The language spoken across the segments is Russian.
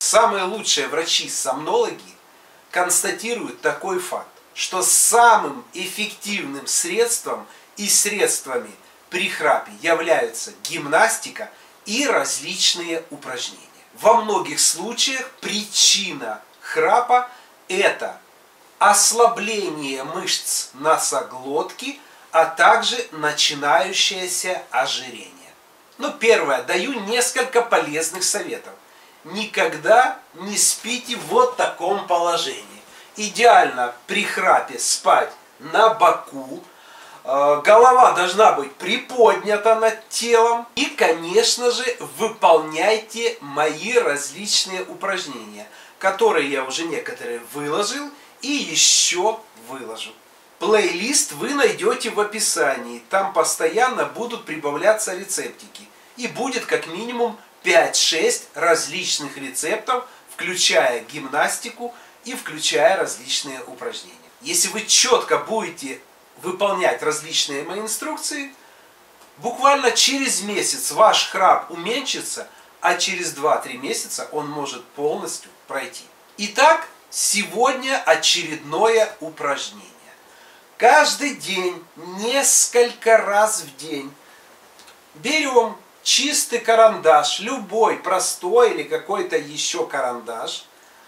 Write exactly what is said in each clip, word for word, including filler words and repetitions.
самые лучшие врачи-сомнологи констатируют такой факт, что самым эффективным средством и средствами при храпе являются гимнастика и различные упражнения. Во многих случаях причина храпа – это ослабление мышц носоглотки, а также начинающееся ожирение. Ну, первое, даю несколько полезных советов. Никогда не спите в вот таком положении. Идеально при храпе спать на боку. Голова должна быть приподнята над телом. И, конечно же, выполняйте мои различные упражнения, которые я уже некоторые выложил и еще выложу. Плейлист вы найдете в описании. Там постоянно будут прибавляться рецептики. И будет как минимум пять-шесть различных рецептов, включая гимнастику и включая различные упражнения. Если вы четко будете выполнять различные мои инструкции, буквально через месяц ваш храп уменьшится, а через два-три месяца он может полностью пройти. Итак, сегодня очередное упражнение. Каждый день, несколько раз в день берем чистый карандаш, любой, простой или какой-то еще карандаш,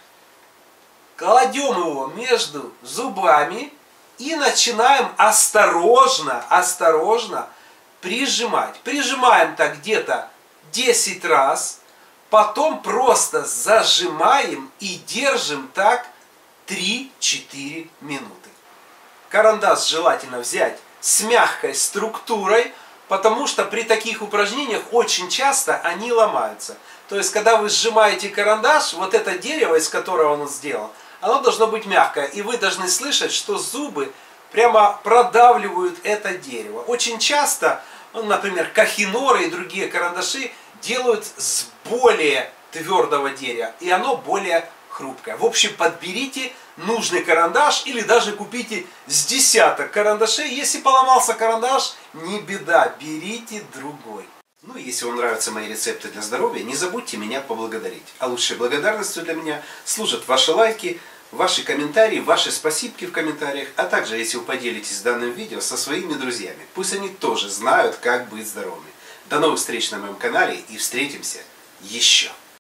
кладем его между зубами и начинаем осторожно, осторожно прижимать. Прижимаем так где-то десять раз, потом просто зажимаем и держим так три-четыре минуты. Карандаш желательно взять с мягкой структурой, потому что при таких упражнениях очень часто они ломаются. То есть, когда вы сжимаете карандаш, вот это дерево, из которого он сделан, оно должно быть мягкое. И вы должны слышать, что зубы прямо продавливают это дерево. Очень часто, ну, например, кахиноры и другие карандаши делают с более твердого дерева, и оно более хрупкое. В общем, подберите нужный карандаш или даже купите с десяток карандашей. Если поломался карандаш, не беда, берите другой. Ну и если вам нравятся мои рецепты для здоровья, не забудьте меня поблагодарить. А лучшей благодарностью для меня служат ваши лайки, ваши комментарии, ваши спасибки в комментариях, а также если вы поделитесь данным видео со своими друзьями. Пусть они тоже знают, как быть здоровыми. До новых встреч на моем канале и встретимся еще.